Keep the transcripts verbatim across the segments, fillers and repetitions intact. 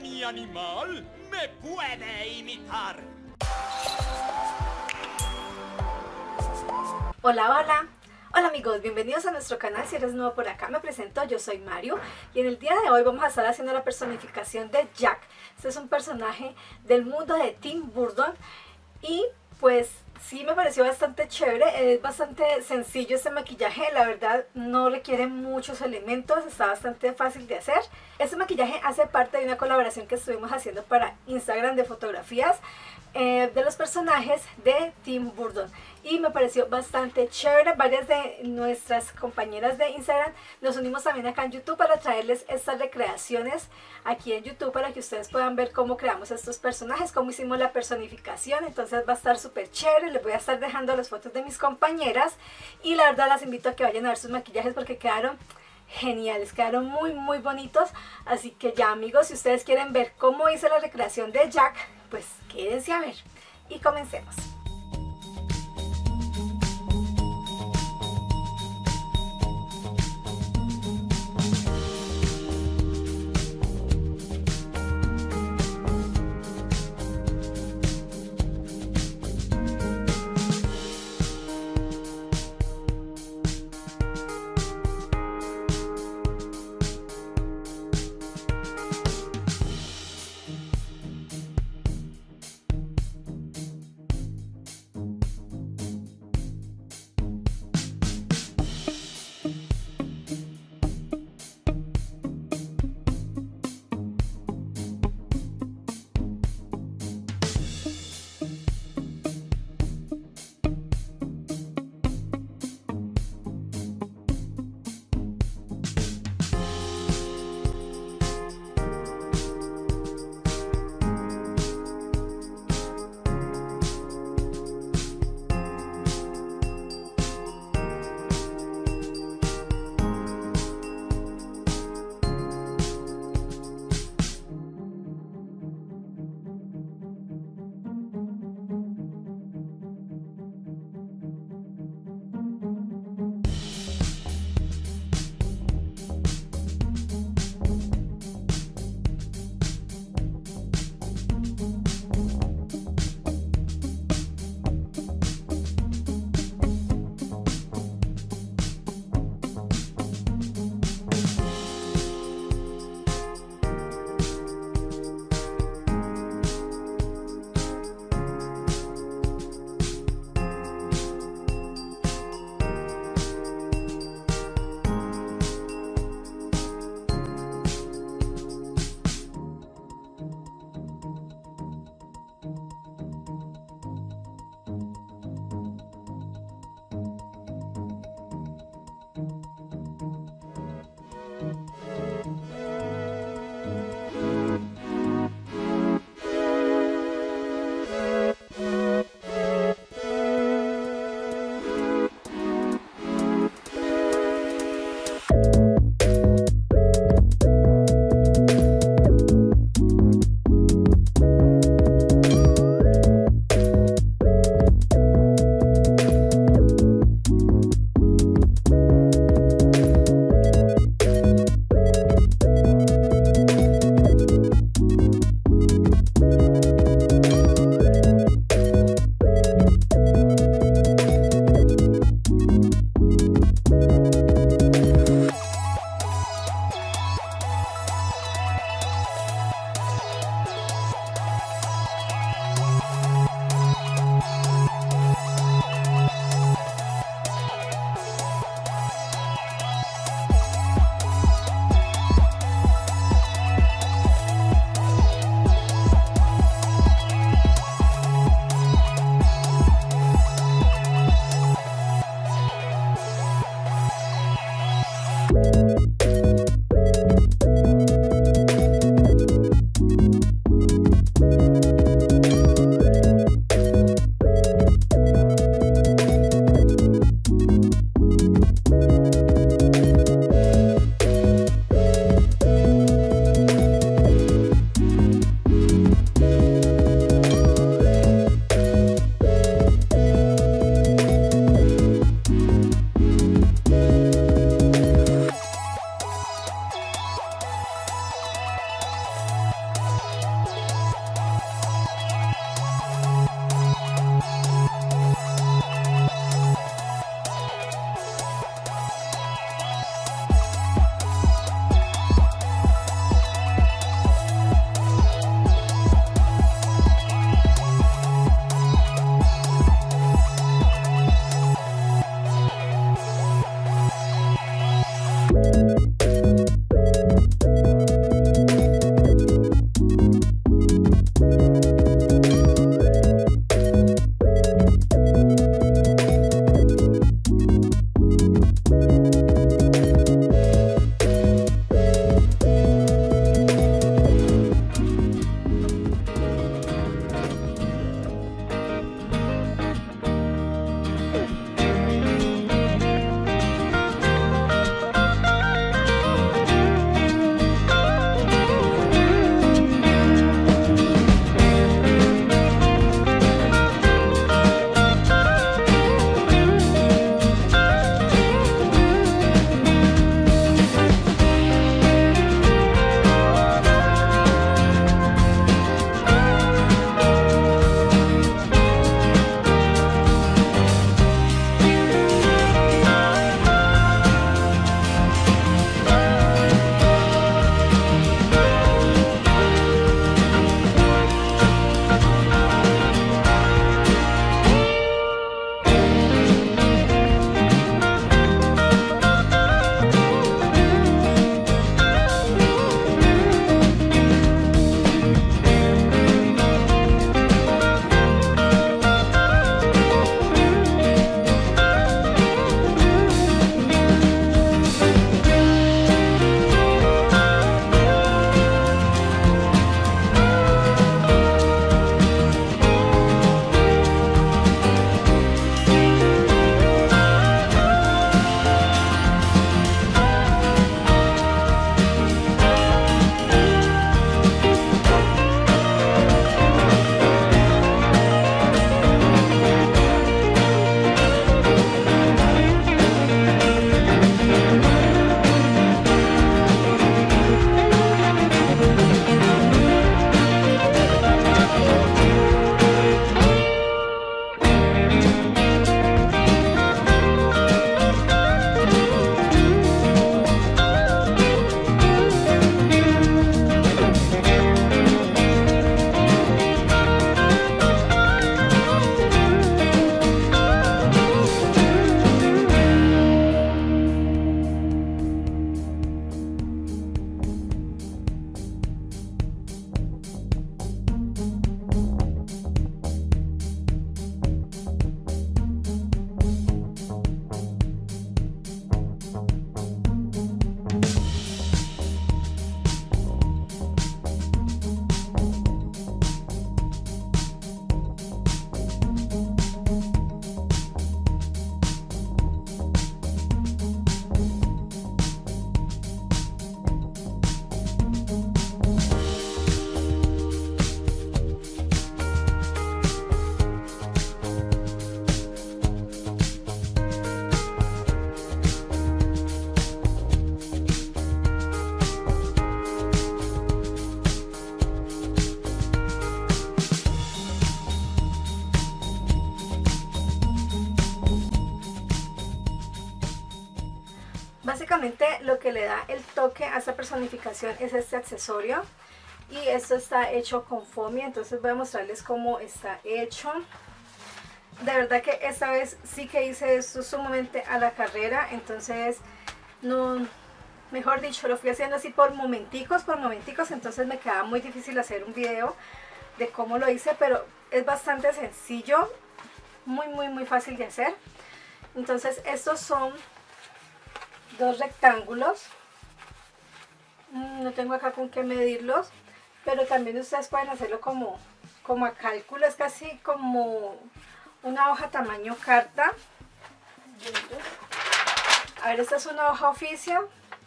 mi animal me puede imitar. Hola, hola. Hola amigos, bienvenidos a nuestro canal. Si eres nuevo por acá, me presento, yo soy Mario y en el día de hoy vamos a estar haciendo la personificación de Jack. Este es un personaje del mundo de Tim Burton y pues sí me pareció bastante chévere, es bastante sencillo este maquillaje, la verdad no requiere muchos elementos, está bastante fácil de hacer. Este maquillaje hace parte de una colaboración que estuvimos haciendo para Instagram de fotografías eh, de los personajes de Tim Burton y me pareció bastante chévere. Varias de nuestras compañeras de Instagram nos unimos también acá en YouTube para traerles estas recreaciones aquí en YouTube para que ustedes puedan ver cómo creamos estos personajes, cómo hicimos la personificación. Entonces va a estar súper chévere. Les voy a estar dejando las fotos de mis compañeras y la verdad las invito a que vayan a ver sus maquillajes porque quedaron geniales, quedaron muy muy bonitos. Así que ya amigos, si ustedes quieren ver cómo hice la recreación de Jack, pues quédense a ver y comencemos. básicamente lo que le da el toque a esta personificación es este accesorio. Y esto está hecho con foamy, entonces voy a mostrarles cómo está hecho. De verdad que esta vez sí que hice esto sumamente a la carrera, entonces no, mejor dicho, lo fui haciendo así por momenticos, por momenticos, entonces me quedaba muy difícil hacer un video de cómo lo hice, pero es bastante sencillo, muy muy muy fácil de hacer. Entonces estos son dos rectángulos, no tengo acá con qué medirlos, pero también ustedes pueden hacerlo como, como a cálculo, es casi como una hoja tamaño carta. A ver, esta es una hoja oficio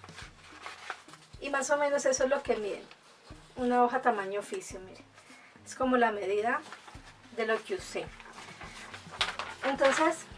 y más o menos eso es lo que miden, una hoja tamaño oficio, miren, es como la medida de lo que usé. Entonces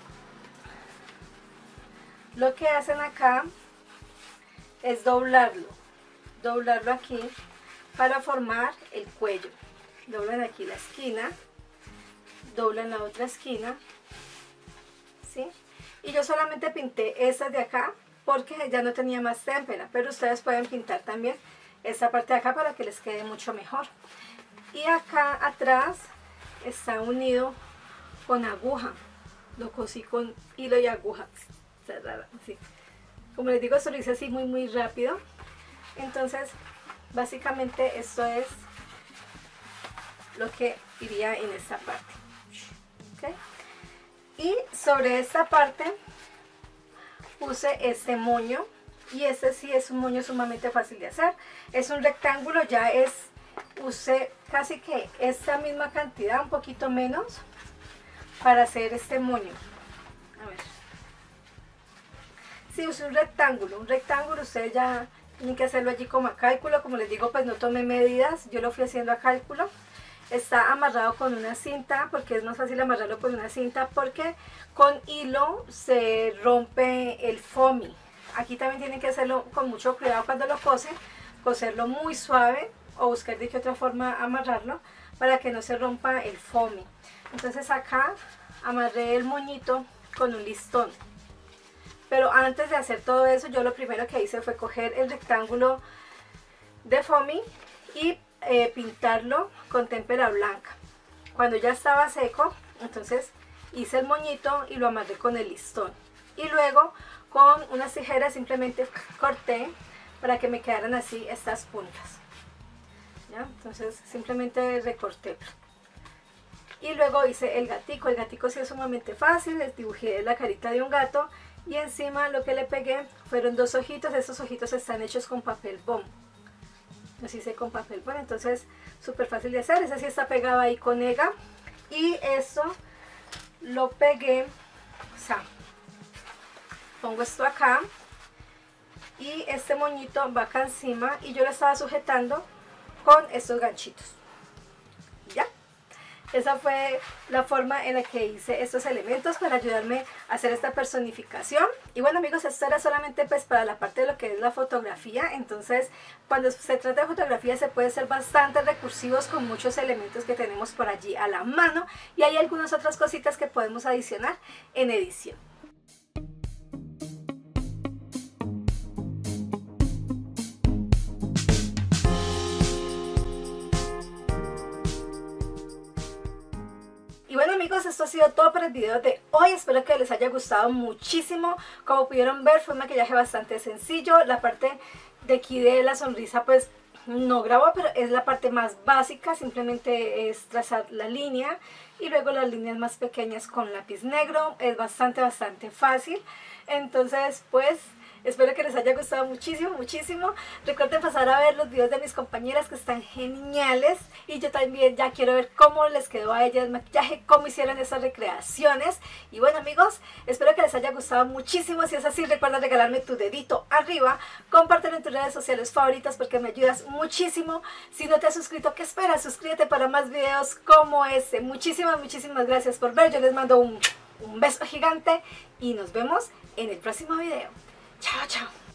lo que hacen acá es doblarlo, doblarlo aquí para formar el cuello. Doblan aquí la esquina, doblan la otra esquina, ¿sí? Y yo solamente pinté estas de acá porque ya no tenía más témpera, pero ustedes pueden pintar también esta parte de acá para que les quede mucho mejor. Y acá atrás está unido con aguja, lo cosí con hilo y aguja, así. Como les digo, esto lo hice así muy muy rápido. Entonces básicamente esto es lo que iría en esta parte, ¿okay? Y sobre esta parte puse este moño, y este sí es un moño sumamente fácil de hacer. Es un rectángulo, ya es, usé casi que esta misma cantidad, un poquito menos, para hacer este moño. A ver, sí, usé un rectángulo, un rectángulo, ustedes ya tienen que hacerlo allí como a cálculo. Como les digo, pues no tomé medidas, yo lo fui haciendo a cálculo. Está amarrado con una cinta, porque es más fácil amarrarlo con una cinta, porque con hilo se rompe el foamy. Aquí también tienen que hacerlo con mucho cuidado cuando lo cosen, coserlo muy suave o buscar de qué otra forma amarrarlo para que no se rompa el foamy. Entonces acá amarré el moñito con un listón. Pero antes de hacer todo eso, yo lo primero que hice fue coger el rectángulo de foamy y eh, pintarlo con témpera blanca. Cuando ya estaba seco, entonces hice el moñito y lo amarré con el listón. Y luego con unas tijeras simplemente corté para que me quedaran así estas puntas. ¿Ya? Entonces simplemente recorté. Y luego hice el gatico. El gatico sí es sumamente fácil, les dibujé la carita de un gato. Y encima lo que le pegué fueron dos ojitos. Estos ojitos están hechos con papel bond. Los hice con papel bond, entonces súper fácil de hacer. Ese sí está pegado ahí con ega. Y eso lo pegué, o sea, pongo esto acá. Y este moñito va acá encima. Y yo lo estaba sujetando con estos ganchitos. ¿Ya? Esa fue la forma en la que hice estos elementos para ayudarme a hacer esta personificación. Y bueno amigos, esto era solamente pues para la parte de lo que es la fotografía. Entonces cuando se trata de fotografía se puede ser bastante recursivos con muchos elementos que tenemos por allí a la mano. Y hay algunas otras cositas que podemos adicionar en edición. Bueno amigos, esto ha sido todo para el video de hoy. Espero que les haya gustado muchísimo. Como pudieron ver, fue un maquillaje bastante sencillo. La parte de aquí de la sonrisa pues no grabó, pero es la parte más básica. Simplemente es trazar la línea y luego las líneas más pequeñas con lápiz negro. Es bastante bastante fácil. Entonces pues espero que les haya gustado muchísimo, muchísimo. Recuerden pasar a ver los videos de mis compañeras que están geniales. Y yo también ya quiero ver cómo les quedó a ellas el maquillaje, cómo hicieron esas recreaciones. Y bueno amigos, espero que les haya gustado muchísimo. Si es así, recuerda regalarme tu dedito arriba. Compártelo en tus redes sociales favoritas porque me ayudas muchísimo. Si no te has suscrito, ¿qué esperas? Suscríbete para más videos como este. Muchísimas, muchísimas gracias por ver. Yo les mando un, un beso gigante y nos vemos en el próximo video. Chao, chao.